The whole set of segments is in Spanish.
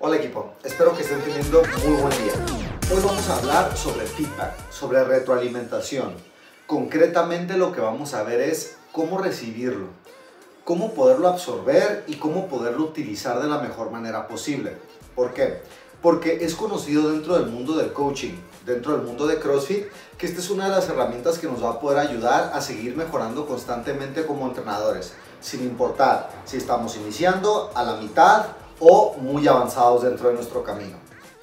Hola equipo, espero que estén teniendo muy buen día. Hoy vamos a hablar sobre feedback, sobre retroalimentación. Concretamente lo que vamos a ver es cómo recibirlo, cómo poderlo absorber y cómo poderlo utilizar de la mejor manera posible. ¿Por qué? Porque es conocido dentro del mundo del coaching, dentro del mundo de CrossFit, que esta es una de las herramientas que nos va a poder ayudar a seguir mejorando constantemente como entrenadores, sin importar si estamos iniciando, a la mitad o muy avanzados dentro de nuestro camino.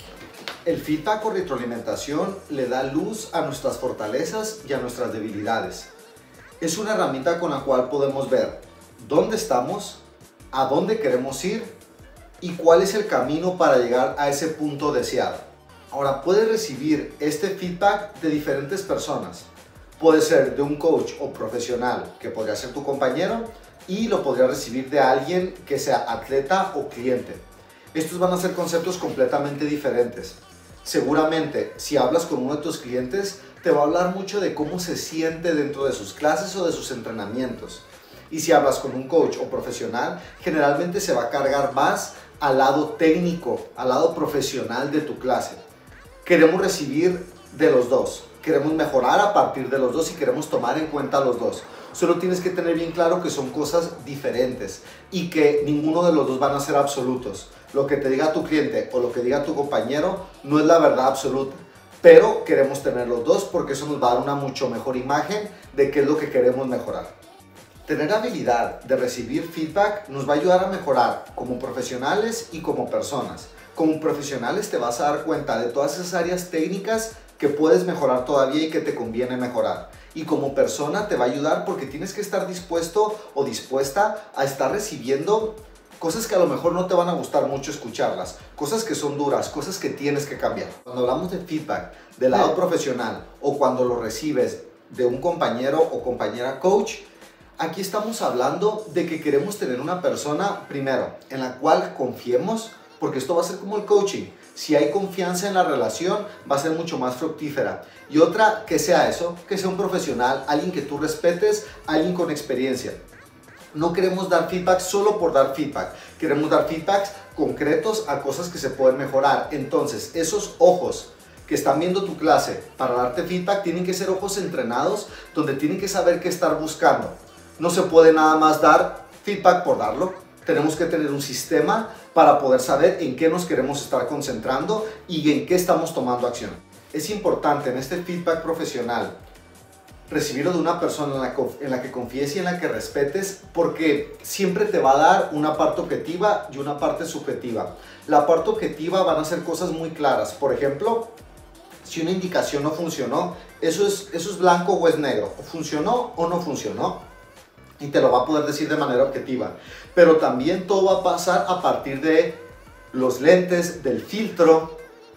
El feedback o retroalimentación le da luz a nuestras fortalezas y a nuestras debilidades. Es una herramienta con la cual podemos ver dónde estamos, a dónde queremos ir y cuál es el camino para llegar a ese punto deseado. Ahora, puedes recibir este feedback de diferentes personas. Puede ser de un coach o profesional, que podría ser tu compañero, y lo podrías recibir de alguien que sea atleta o cliente. Estos van a ser conceptos completamente diferentes. Seguramente, si hablas con uno de tus clientes, te va a hablar mucho de cómo se siente dentro de sus clases o de sus entrenamientos. Y si hablas con un coach o profesional, generalmente se va a cargar más al lado técnico, al lado profesional de tu clase. Queremos recibir de los dos, queremos mejorar a partir de los dos y queremos tomar en cuenta los dos. Solo tienes que tener bien claro que son cosas diferentes y que ninguno de los dos van a ser absolutos. Lo que te diga tu cliente o lo que diga tu compañero no es la verdad absoluta, pero queremos tener los dos porque eso nos va a dar una mucho mejor imagen de qué es lo que queremos mejorar. Tener habilidad de recibir feedback nos va a ayudar a mejorar como profesionales y como personas. Como profesionales te vas a dar cuenta de todas esas áreas técnicas que puedes mejorar todavía y que te conviene mejorar. Y como persona te va a ayudar porque tienes que estar dispuesto o dispuesta a estar recibiendo cosas que a lo mejor no te van a gustar mucho escucharlas, cosas que son duras, cosas que tienes que cambiar. Cuando hablamos de feedback del lado profesional o cuando lo recibes de un compañero o compañera coach, aquí estamos hablando de que queremos tener una persona, primero, en la cual confiemos, porque esto va a ser como el coaching. Si hay confianza en la relación, va a ser mucho más fructífera. Y otra, que sea eso, que sea un profesional, alguien que tú respetes, alguien con experiencia. No queremos dar feedback solo por dar feedback. Queremos dar feedbacks concretos a cosas que se pueden mejorar. Entonces, esos ojos que están viendo tu clase para darte feedback tienen que ser ojos entrenados, donde tienen que saber qué estar buscando. No se puede nada más dar feedback por darlo. Tenemos que tener un sistema para poder saber en qué nos queremos estar concentrando y en qué estamos tomando acción. Es importante en este feedback profesional recibirlo de una persona en la que confíes y en la que respetes, porque siempre te va a dar una parte objetiva y una parte subjetiva. La parte objetiva van a ser cosas muy claras. Por ejemplo, si una indicación no funcionó, eso es blanco o es negro. O funcionó o no funcionó. Y te lo va a poder decir de manera objetiva. Pero también todo va a pasar a partir de los lentes, del filtro,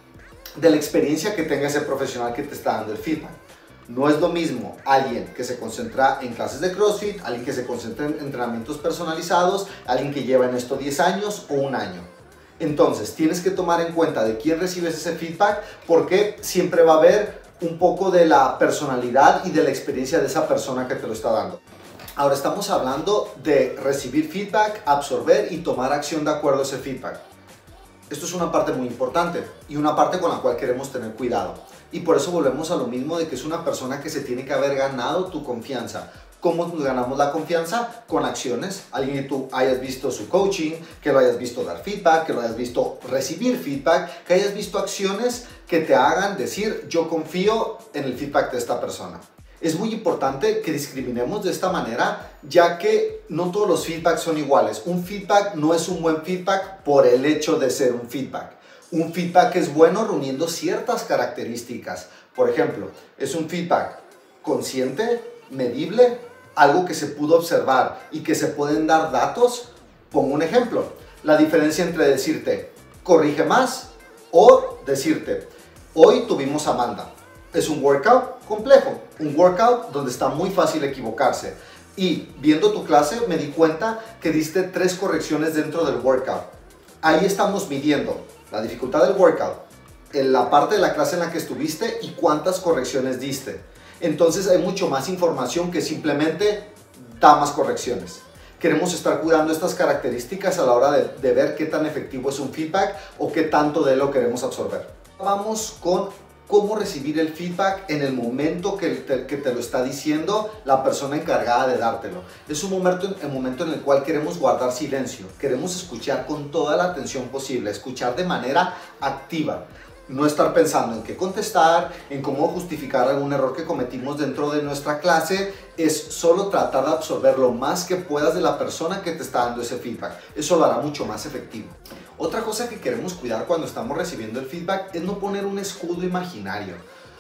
de la experiencia que tenga ese profesional que te está dando el feedback. No es lo mismo alguien que se concentra en clases de CrossFit, alguien que se concentra en entrenamientos personalizados, alguien que lleva en esto 10 años o un año. Entonces, tienes que tomar en cuenta de quién recibes ese feedback, porque siempre va a haber un poco de la personalidad y de la experiencia de esa persona que te lo está dando. Ahora estamos hablando de recibir feedback, absorber y tomar acción de acuerdo a ese feedback. Esto es una parte muy importante y una parte con la cual queremos tener cuidado. Y por eso volvemos a lo mismo de que es una persona que se tiene que haber ganado tu confianza. ¿Cómo nos ganamos la confianza? Con acciones. Alguien que tú hayas visto su coaching, que lo hayas visto dar feedback, que lo hayas visto recibir feedback, que hayas visto acciones que te hagan decir yo confío en el feedback de esta persona. Es muy importante que discriminemos de esta manera, ya que no todos los feedbacks son iguales. Un feedback no es un buen feedback por el hecho de ser un feedback. Un feedback es bueno reuniendo ciertas características. Por ejemplo, es un feedback consciente, medible, algo que se pudo observar y que se pueden dar datos. Pongo un ejemplo. La diferencia entre decirte, corrige más, o decirte, hoy tuvimos a Amanda. Es un workout complejo, un workout donde está muy fácil equivocarse. Y viendo tu clase me di cuenta que diste 3 correcciones dentro del workout. Ahí estamos midiendo la dificultad del workout, en la parte de la clase en la que estuviste y cuántas correcciones diste. Entonces hay mucho más información que simplemente da más correcciones. Queremos estar cuidando estas características a la hora de ver qué tan efectivo es un feedback o qué tanto de él lo queremos absorber. Vamos con cómo recibir el feedback en el momento que te lo está diciendo la persona encargada de dártelo. Es un momento en el cual queremos guardar silencio, queremos escuchar con toda la atención posible, escuchar de manera activa. No estar pensando en qué contestar, en cómo justificar algún error que cometimos dentro de nuestra clase. Es solo tratar de absorber lo más que puedas de la persona que te está dando ese feedback. Eso lo hará mucho más efectivo. Otra cosa que queremos cuidar cuando estamos recibiendo el feedback es no poner un escudo imaginario.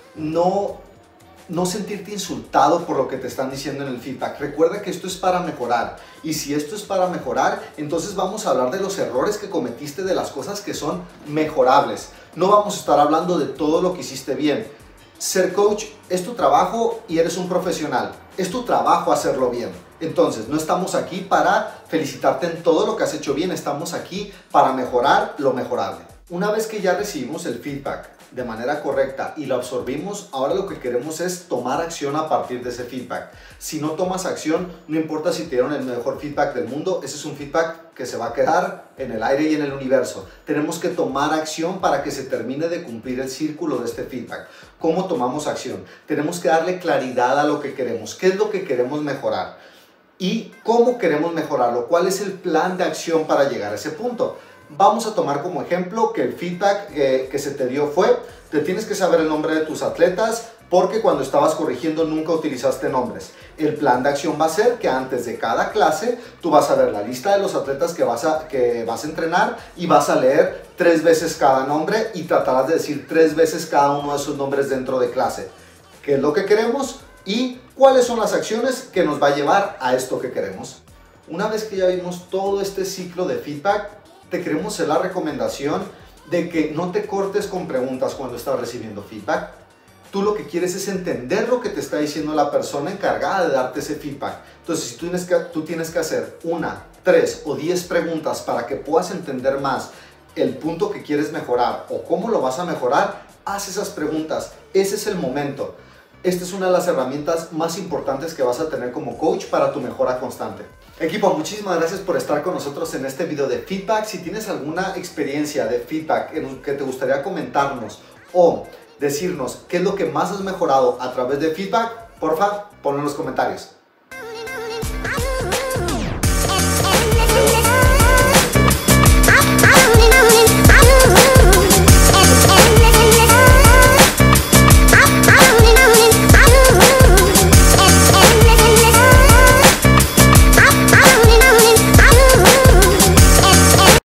No sentirte insultado por lo que te están diciendo en el feedback. Recuerda que esto es para mejorar. Y si esto es para mejorar, entonces vamos a hablar de los errores que cometiste, de las cosas que son mejorables. No vamos a estar hablando de todo lo que hiciste bien. Ser coach es tu trabajo y eres un profesional. Es tu trabajo hacerlo bien. Entonces, no estamos aquí para felicitarte en todo lo que has hecho bien. Estamos aquí para mejorar lo mejorable. Una vez que ya recibimos el feedback de manera correcta y lo absorbimos, ahora lo que queremos es tomar acción a partir de ese feedback. Si no tomas acción, no importa si te dieron el mejor feedback del mundo, ese es un feedback que se va a quedar en el aire y en el universo. Tenemos que tomar acción para que se termine de cumplir el círculo de este feedback. ¿Cómo tomamos acción? Tenemos que darle claridad a lo que queremos. ¿Qué es lo que queremos mejorar? ¿Y cómo queremos mejorarlo? ¿Cuál es el plan de acción para llegar a ese punto? Vamos a tomar como ejemplo que el feedback que se te dio fue: te tienes que saber el nombre de tus atletas porque cuando estabas corrigiendo nunca utilizaste nombres. El plan de acción va a ser que antes de cada clase tú vas a ver la lista de los atletas que vas a entrenar y vas a leer 3 veces cada nombre y tratarás de decir 3 veces cada uno de esos nombres dentro de clase. ¿Qué es lo que queremos? Y cuáles son las acciones que nos va a llevar a esto que queremos. Una vez que ya vimos todo este ciclo de feedback, te queremos hacer la recomendación de que no te cortes con preguntas cuando estás recibiendo feedback. Tú lo que quieres es entender lo que te está diciendo la persona encargada de darte ese feedback. Entonces, si tú tienes que hacer 1, 3 o 10 preguntas para que puedas entender más el punto que quieres mejorar o cómo lo vas a mejorar, haz esas preguntas. Ese es el momento. Esta es una de las herramientas más importantes que vas a tener como coach para tu mejora constante. Equipo, muchísimas gracias por estar con nosotros en este video de feedback. Si tienes alguna experiencia de feedback que te gustaría comentarnos o decirnos qué es lo que más has mejorado a través de feedback, porfa, ponlo en los comentarios.